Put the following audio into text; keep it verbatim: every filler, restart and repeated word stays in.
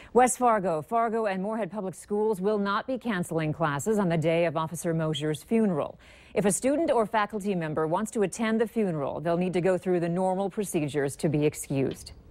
West Fargo, Fargo and Moorhead Public Schools will not be canceling classes on the day of Officer Moszer's funeral. If a student or faculty member wants to attend the funeral, they'll need to go through the normal procedures to be excused.